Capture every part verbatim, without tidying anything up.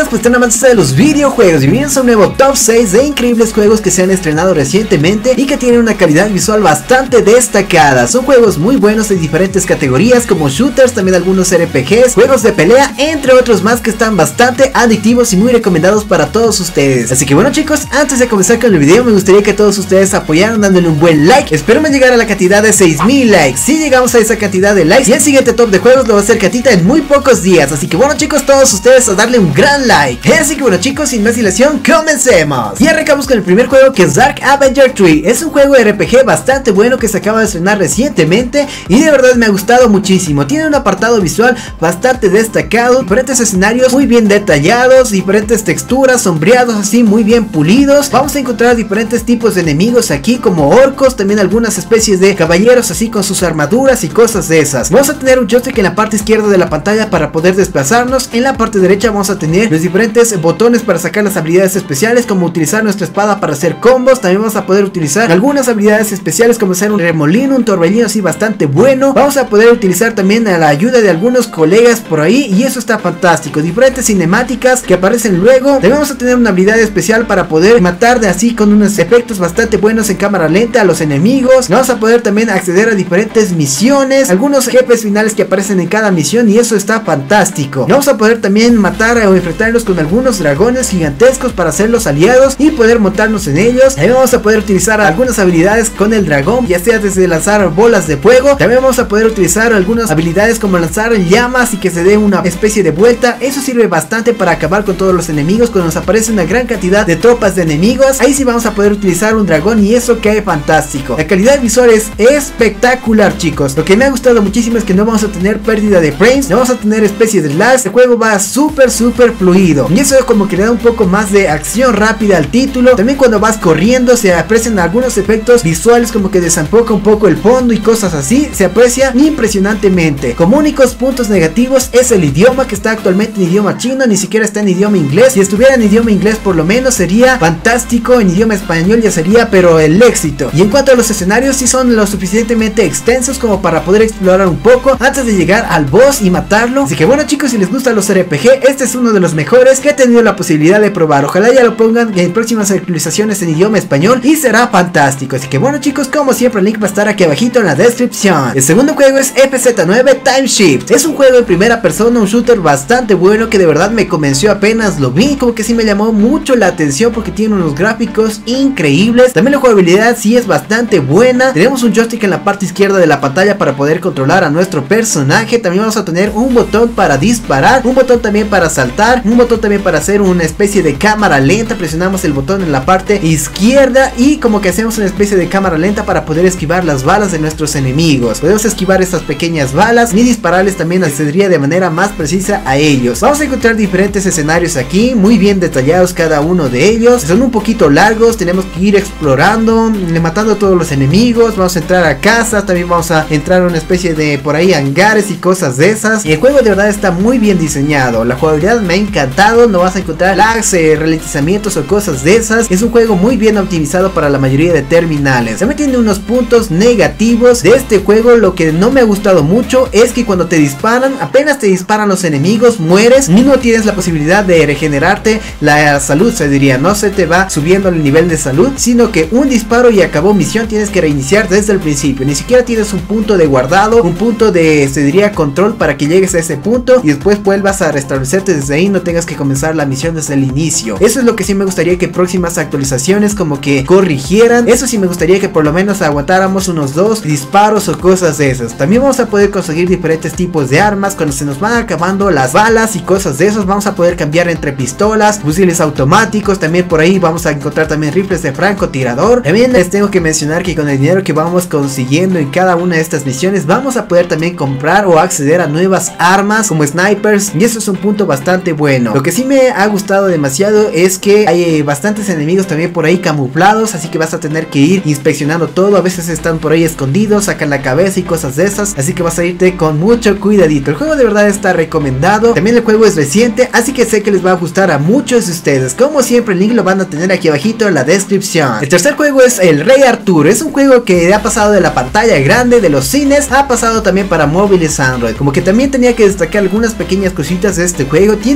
pues están amantes de los videojuegos y bienvenidos a un nuevo top seis de increíbles juegos que se han estrenado recientemente y que tienen una calidad visual bastante destacada. Son juegos muy buenos de diferentes categorías como shooters, también algunos R P Gs, juegos de pelea, entre otros más que están bastante adictivos y muy recomendados para todos ustedes. Así que bueno chicos, antes de comenzar con el video me gustaría que todos ustedes apoyaran dándole un buen like. Espero llegar a la cantidad de seis mil likes. Si llegamos a esa cantidad de likes, y el siguiente top de juegos lo va a hacer Catita en muy pocos días. Así que bueno chicos, todos ustedes a darle un gran like. Así que bueno chicos, sin más dilación, comencemos. Y arrancamos con el primer juego, que es Dark Avenger tres. Es un juego R P G bastante bueno que se acaba de estrenar recientemente y de verdad me ha gustado muchísimo. Tiene un apartado visual bastante destacado, diferentes escenarios muy bien detallados, diferentes texturas, sombreados así muy bien pulidos. Vamos a encontrar diferentes tipos de enemigos aquí, como orcos, también algunas especies de caballeros así con sus armaduras y cosas de esas. Vamos a tener un joystick en la parte izquierda de la pantalla para poder desplazarnos. En la parte derecha vamos a tener los diferentes botones para sacar las habilidades especiales, como utilizar nuestra espada para hacer combos. También vamos a poder utilizar algunas habilidades especiales como hacer un remolino, un torbellino así bastante bueno. Vamos a poder utilizar también a la ayuda de algunos colegas por ahí y eso está fantástico. Diferentes cinemáticas que aparecen luego. También vamos a tener una habilidad especial para poder matar de así con unos efectos bastante buenos en cámara lenta a los enemigos. Vamos a poder también acceder a diferentes misiones, algunos jefes finales que aparecen en cada misión y eso está fantástico. Vamos a poder también matar o enfrentarnos con algunos dragones gigantescos para hacerlos aliados y poder montarnos en ellos. También vamos a poder utilizar algunas habilidades con el dragón, ya sea desde lanzar bolas de fuego. También vamos a poder utilizar algunas habilidades como lanzar llamas y que se dé una especie de vuelta. Eso sirve bastante para acabar con todos los enemigos cuando nos aparece una gran cantidad de tropas de enemigos. Ahí sí vamos a poder utilizar un dragón y eso queda fantástico. La calidad visual es espectacular chicos. Lo que me ha gustado muchísimo es que no vamos a tener pérdida de frames, no vamos a tener especie de lag. El juego va súper súper fluido y eso como que le da un poco más de acción rápida al título. También cuando vas corriendo se aprecian algunos efectos visuales como que desenfoca un poco el fondo y cosas así. Se aprecia impresionantemente. Como únicos puntos negativos es el idioma, que está actualmente en idioma chino, ni siquiera está en idioma inglés. Si estuviera en idioma inglés por lo menos sería fantástico, en idioma español ya sería pero el éxito. Y en cuanto a los escenarios, sí son lo suficientemente extensos como para poder explorar un poco antes de llegar al boss y matarlo. Así que bueno chicos, si les gustan los R P G, este es uno de los mejores que he tenido la posibilidad de probar. Ojalá ya lo pongan en próximas actualizaciones en idioma español y será fantástico. Así que bueno chicos, como siempre el link va a estar aquí abajito en la descripción. El segundo juego es F Z nueve Time Shift. Es un juego en primera persona, un shooter bastante bueno que de verdad me convenció apenas lo vi. Como que sí me llamó mucho la atención porque tiene unos gráficos increíbles. También la jugabilidad sí es bastante buena. Tenemos un joystick en la parte izquierda de la pantalla para poder controlar a nuestro personaje. También vamos a tener un botón para disparar, un botón también para saltar, un botón también para hacer una especie de cámara lenta. Presionamos el botón en la parte izquierda y como que hacemos una especie de cámara lenta para poder esquivar las balas de nuestros enemigos. Podemos esquivar estas pequeñas balas y dispararles también accedería de manera más precisa a ellos. Vamos a encontrar diferentes escenarios aquí, muy bien detallados cada uno de ellos. Son un poquito largos, tenemos que ir explorando, matando a todos los enemigos. Vamos a entrar a casas, también vamos a entrar a una especie de por ahí hangares y cosas de esas. Y el juego de verdad está muy bien diseñado, la jugabilidad me ha encantado, no vas a encontrar lags, eh, ralentizamientos o cosas de esas. Es un juego muy bien optimizado para la mayoría de terminales. También tiene unos puntos negativos de este juego. Lo que no me ha gustado mucho es que cuando te disparan, apenas te disparan los enemigos, mueres y no tienes la posibilidad de regenerarte la salud, se diría, no se te va subiendo el nivel de salud, sino que un disparo y acabó misión, tienes que reiniciar desde el principio. Ni siquiera tienes un punto de guardado, un punto de, se diría, control para que llegues a ese punto y después vuelvas a restablecerte desde ahí, no tengas que comenzar la misión desde el inicio. Eso es lo que sí me gustaría que próximas actualizaciones como que corrigieran. Eso sí me gustaría que por lo menos aguantáramos unos dos disparos o cosas de esas. También vamos a poder conseguir diferentes tipos de armas cuando se nos van acabando las balas y cosas de esos. Vamos a poder cambiar entre pistolas, fusiles automáticos. También por ahí vamos a encontrar también rifles de francotirador. También les tengo que mencionar que con el dinero que vamos consiguiendo en cada una de estas misiones vamos a poder también comprar o acceder a nuevas armas como snipers y eso es un punto bastante bueno. Lo que sí me ha gustado demasiado es que hay eh, bastantes enemigos también por ahí camuflados, así que vas a tener que ir inspeccionando todo. A veces están por ahí escondidos, sacan la cabeza y cosas de esas, así que vas a irte con mucho cuidadito. El juego de verdad está recomendado. También el juego es reciente, así que sé que les va a gustar a muchos de ustedes. Como siempre el link lo van a tener aquí abajito en la descripción. El tercer juego es el Rey Arturo. Es un juego que ha pasado de la pantalla grande de los cines, ha pasado también para móviles Android. Como que también tenía que destacar algunas pequeñas cositas de este juego. Tiene una calidad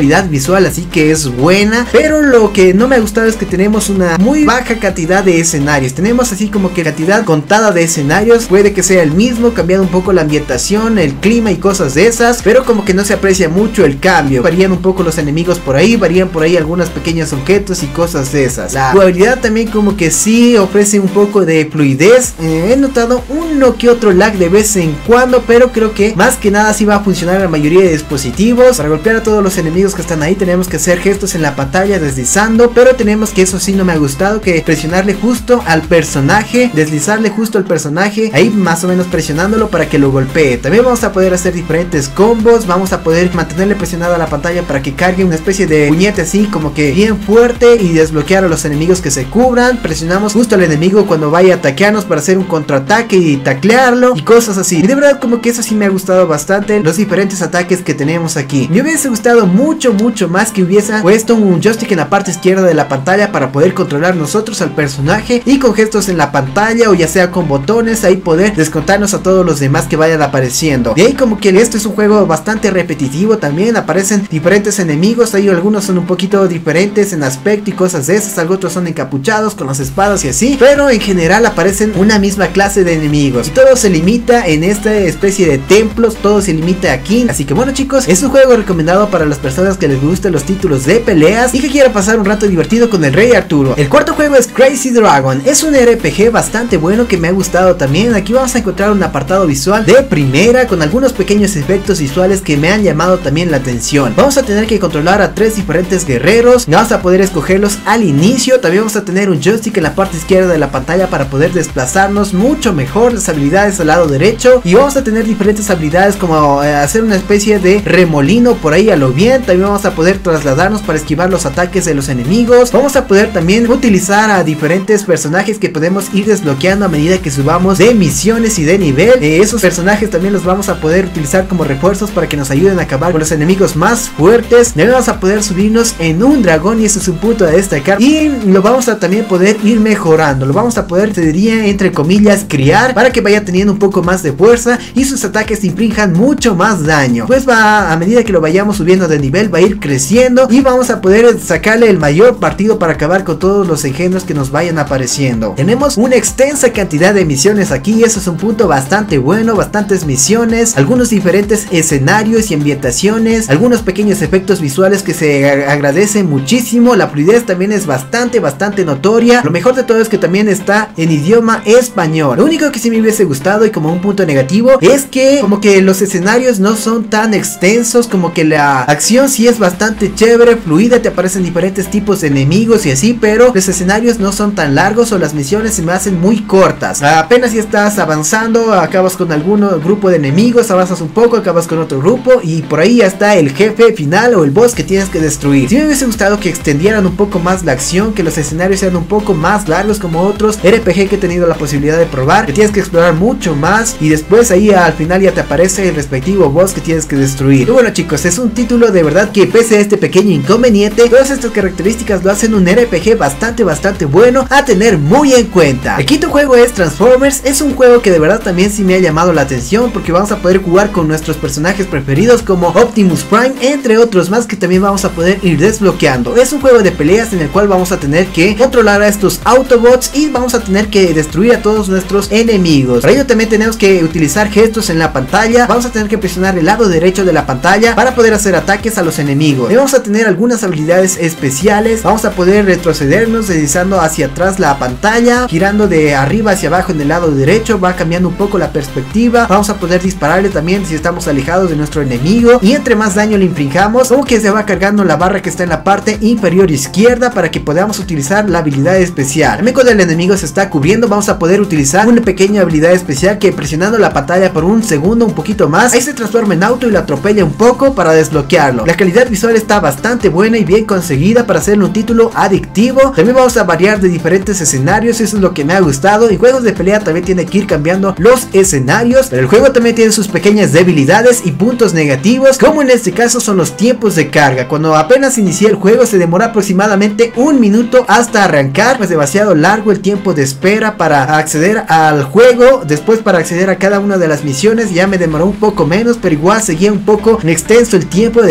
calidad visual, así que es buena, pero lo que no me ha gustado es que tenemos una muy baja cantidad de escenarios. Tenemos así como que cantidad contada de escenarios, puede que sea el mismo, cambiando un poco la ambientación, el clima y cosas de esas, pero como que no se aprecia mucho el cambio. Varían un poco los enemigos por ahí, varían por ahí algunas pequeños objetos y cosas de esas. La jugabilidad también como que sí ofrece un poco de fluidez. Eh, he notado uno que otro lag de vez en cuando, pero creo que más que nada sí va a funcionar en la mayoría de dispositivos. Para golpear a todos los enemigos que están ahí tenemos que hacer gestos en la pantalla deslizando, pero tenemos que, eso sí no me ha gustado, que presionarle justo al personaje, deslizarle justo al personaje, ahí más o menos presionándolo para que lo golpee. También vamos a poder hacer diferentes combos, vamos a poder mantenerle presionada la pantalla para que cargue una especie de puñete así como que bien fuerte y desbloquear a los enemigos que se cubran. Presionamos justo al enemigo cuando vaya a ataquearnos para hacer un contraataque y taclearlo y cosas así. Y de verdad como que eso sí me ha gustado bastante, los diferentes ataques que tenemos aquí. Me hubiese gustado mucho mucho más que hubiese puesto un joystick en la parte izquierda de la pantalla para poder controlar nosotros al personaje, y con gestos en la pantalla o ya sea con botones ahí poder descontarnos a todos los demás que vayan apareciendo. De ahí como que esto es un juego bastante repetitivo, también aparecen diferentes enemigos, ahí algunos son un poquito diferentes en aspecto y cosas de esas, algunos otros son encapuchados con las espadas y así, pero en general aparecen una misma clase de enemigos y todo se limita en esta especie de templos, todo se limita aquí. Así que bueno chicos, es un juego recomendado para las personas que les gusten los títulos de peleas y que quieran pasar un rato divertido con el Rey Arturo. El cuarto juego es Crazy Dragon, es un R P G bastante bueno que me ha gustado también. Aquí vamos a encontrar un apartado visual de primera con algunos pequeños efectos visuales que me han llamado también la atención. Vamos a tener que controlar a tres diferentes guerreros, vamos a poder escogerlos al inicio. También vamos a tener un joystick en la parte izquierda de la pantalla para poder desplazarnos mucho mejor, las habilidades al lado derecho, y vamos a tener diferentes habilidades como eh, hacer una especie de remolino por ahí a lo bien. También vamos a poder trasladarnos para esquivar los ataques de los enemigos. Vamos a poder también utilizar a diferentes personajes que podemos ir desbloqueando a medida que subamos de misiones y de nivel. Eh, esos personajes también los vamos a poder utilizar como refuerzos para que nos ayuden a acabar con los enemigos más fuertes. También vamos a poder subirnos en un dragón y eso es un punto a destacar, y lo vamos a también poder ir mejorando, lo vamos a poder, te diría entre comillas, criar para que vaya teniendo un poco más de fuerza y sus ataques inflijan mucho más daño. Pues va, a medida que lo vayamos subiendo de nivel va a ir creciendo y vamos a poder sacarle el mayor partido para acabar con todos los engendros que nos vayan apareciendo. Tenemos una extensa cantidad de misiones aquí, eso es un punto bastante bueno, bastantes misiones, algunos diferentes escenarios y ambientaciones, algunos pequeños efectos visuales que se agradecen muchísimo. La fluidez también es bastante bastante notoria. Lo mejor de todo es que también está en idioma español. Lo único que sí me hubiese gustado y como un punto negativo es que como que los escenarios no son tan extensos, como que la acción sí es bastante chévere, fluida, te aparecen diferentes tipos de enemigos y así, pero los escenarios no son tan largos o las misiones se me hacen muy cortas. Apenas si estás avanzando, acabas con algún grupo de enemigos, avanzas un poco, acabas con otro grupo y por ahí ya está el jefe final o el boss que tienes que destruir. Sí me hubiese gustado que extendieran un poco más la acción, que los escenarios sean un poco más largos como otros R P G que he tenido la posibilidad de probar, que tienes que explorar mucho más y después ahí al final ya te aparece el respectivo boss que tienes que destruir. Y bueno chicos, es un título de verdad que pese a este pequeño inconveniente, todas estas características lo hacen un R P G bastante bastante bueno a tener muy en cuenta. El quinto juego es Transformers, es un juego que de verdad también sí me ha llamado la atención porque vamos a poder jugar con nuestros personajes preferidos como Optimus Prime, entre otros más que también vamos a poder ir desbloqueando. Es un juego de peleas en el cual vamos a tener que controlar a estos Autobots y vamos a tener que destruir a todos nuestros enemigos. Para ello también tenemos que utilizar gestos en la pantalla, vamos a tener que presionar el lado derecho de la pantalla para poder hacer ataques a los enemigos. Y vamos a tener algunas habilidades especiales, vamos a poder retrocedernos deslizando hacia atrás la pantalla, girando de arriba hacia abajo en el lado derecho, va cambiando un poco la perspectiva. Vamos a poder dispararle también si estamos alejados de nuestro enemigo, y entre más daño le infringamos, como que se va cargando la barra que está en la parte inferior izquierda para que podamos utilizar la habilidad especial. También cuando el enemigo se está cubriendo vamos a poder utilizar una pequeña habilidad especial que presionando la pantalla por un segundo un poquito más, ahí se transforma en auto y lo atropella un poco para desbloquearlo. La calidad visual está bastante buena y bien conseguida para hacer un título adictivo. También vamos a variar de diferentes escenarios, eso es lo que me ha gustado. En juegos de pelea también tiene que ir cambiando los escenarios, pero el juego también tiene sus pequeñas debilidades y puntos negativos, como en este caso son los tiempos de carga. Cuando apenas inicia el juego se demora aproximadamente un minuto hasta arrancar, pues demasiado largo el tiempo de espera para acceder al juego. Después para acceder a cada una de las misiones ya me demoró un poco menos, pero igual seguía un poco extenso el tiempo de carga.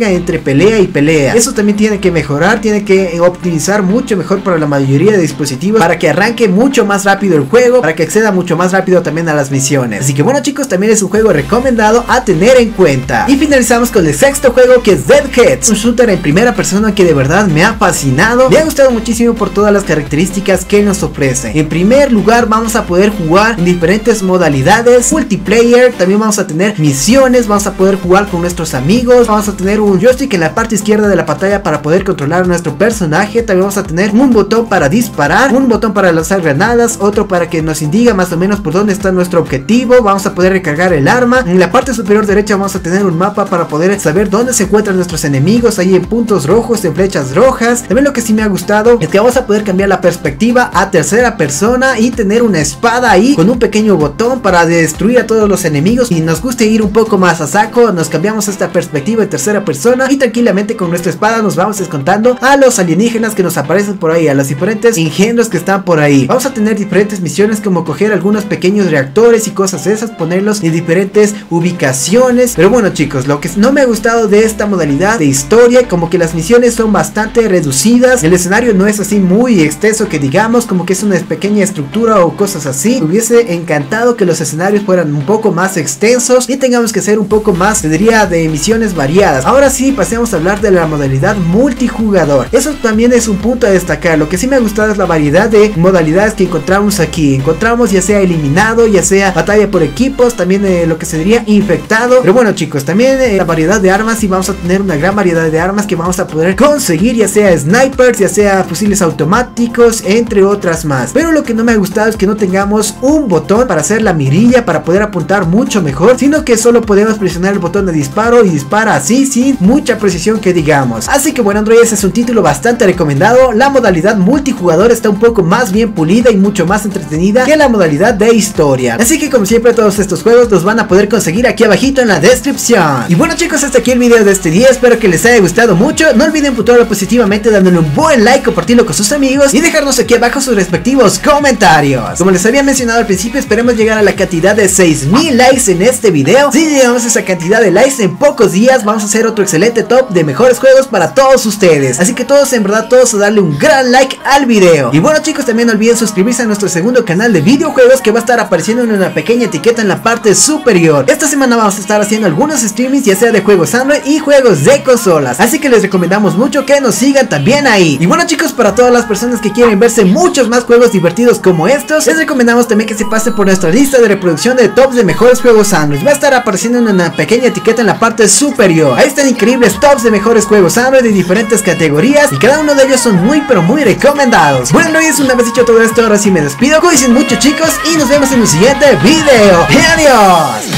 tenga entre pelea y pelea. Eso también tiene que mejorar, tiene que optimizar mucho mejor para la mayoría de dispositivos, para que arranque mucho más rápido el juego, para que acceda mucho más rápido también a las misiones. Así que bueno chicos, también es un juego recomendado a tener en cuenta. Y finalizamos con el sexto juego, que es Deadheads, un shooter en primera persona que de verdad me ha fascinado, me ha gustado muchísimo por todas las características que nos ofrece. En primer lugar, vamos a poder jugar en diferentes modalidades, multiplayer, también vamos a tener misiones, vamos a poder jugar con nuestros amigos, vamos a tener un joystick en la parte izquierda de la pantalla para poder controlar a nuestro personaje, también vamos a tener un botón para disparar, un botón para lanzar granadas, otro para que nos indique más o menos por dónde está nuestro objetivo, vamos a poder recargar el arma. En la parte superior derecha vamos a tener un mapa para poder saber dónde se encuentran nuestros enemigos, ahí en puntos rojos, en flechas rojas. También lo que sí me ha gustado es que vamos a poder cambiar la perspectiva a tercera persona y tener una espada ahí con un pequeño botón para destruir a todos los enemigos. Y nos gusta ir un poco más a saco, nos cambiamos esta perspectiva en tercera persona y tranquilamente con nuestra espada nos vamos descontando a los alienígenas que nos aparecen por ahí, a los diferentes engendros que están por ahí. Vamos a tener diferentes misiones como coger algunos pequeños reactores y cosas esas, ponerlos en diferentes ubicaciones. Pero bueno chicos, lo que no me ha gustado de esta modalidad de historia, como que las misiones son bastante reducidas, el escenario no es así muy extenso que digamos, como que es una pequeña estructura o cosas así. Me hubiese encantado que los escenarios fueran un poco más extensos y tengamos que hacer un poco más, te diría, de misiones variadas. Ahora sí, pasemos a hablar de la modalidad multijugador. Eso también es un punto a destacar. Lo que sí me ha gustado es la variedad de modalidades que encontramos aquí. Encontramos ya sea eliminado, ya sea batalla por equipos, también eh, lo que se diría infectado. Pero bueno chicos, también eh, la variedad de armas, y vamos a tener una gran variedad de armas que vamos a poder conseguir, ya sea snipers, ya sea fusiles automáticos, entre otras más. Pero lo que no me ha gustado es que no tengamos un botón para hacer la mirilla, para poder apuntar mucho mejor, sino que solo podemos presionar el botón de disparo y dispara así sin mucha precisión que digamos. Así que bueno Android, ese es un título bastante recomendado. La modalidad multijugador está un poco más bien pulida y mucho más entretenida que la modalidad de historia. Así que como siempre, todos estos juegos los van a poder conseguir aquí abajito en la descripción. Y bueno chicos, hasta aquí el video de este día, espero que les haya gustado mucho. No olviden puntuarlo positivamente dándole un buen like, compartirlo con sus amigos y dejarnos aquí abajo sus respectivos comentarios. Como les había mencionado al principio, esperemos llegar a la cantidad de seis mil likes en este video. Si llegamos a esa cantidad de likes en pocos días, vamos a hacer otro excelente top de mejores juegos para todos ustedes. Así que todos, en verdad todos, a darle un gran like al video. Y bueno chicos, también no olviden suscribirse a nuestro segundo canal de videojuegos, que va a estar apareciendo en una pequeña etiqueta en la parte superior. Esta semana vamos a estar haciendo algunos streamings, ya sea de juegos Android y juegos de consolas, así que les recomendamos mucho que nos sigan también ahí. Y bueno chicos, para todas las personas que quieren verse muchos más juegos divertidos como estos, les recomendamos también que se pasen por nuestra lista de reproducción de tops de mejores juegos Android. Va a estar apareciendo en una pequeña etiqueta en la parte superior. Ahí están increíbles tops de mejores juegos Android de diferentes categorías, y cada uno de ellos son muy pero muy recomendados. Bueno Android, una vez dicho todo esto, ahora sí me despido. Cuídense mucho chicos y nos vemos en un siguiente video. ¡Adiós!